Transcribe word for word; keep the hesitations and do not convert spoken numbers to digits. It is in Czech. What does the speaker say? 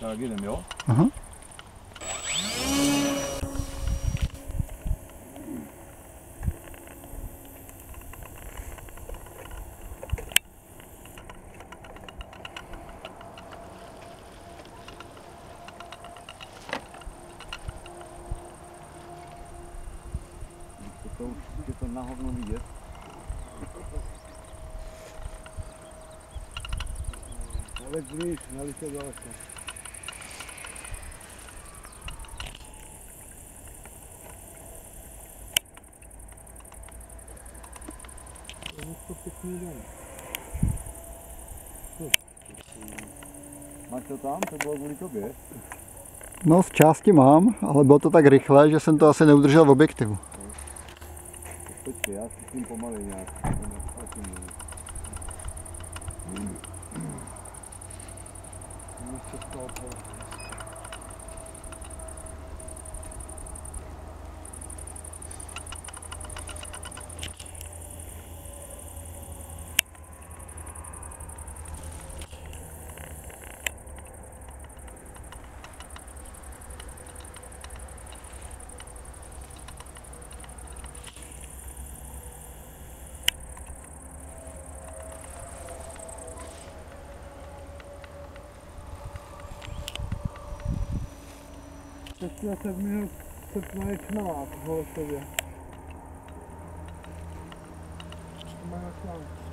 Tak jdem, jo? Aha. To už je to na hovno vidět. Ale blíž, naliče daleko. To je to pěkný den. Máš to tam? To bylo kvůli tobě? No z části mám, ale bylo to tak rychle, že jsem to asi neudržel v objektivu. Počkej, já si s tím pomalej nějak. Teď na sedm minut srpna je tmavá v Holešově. Má na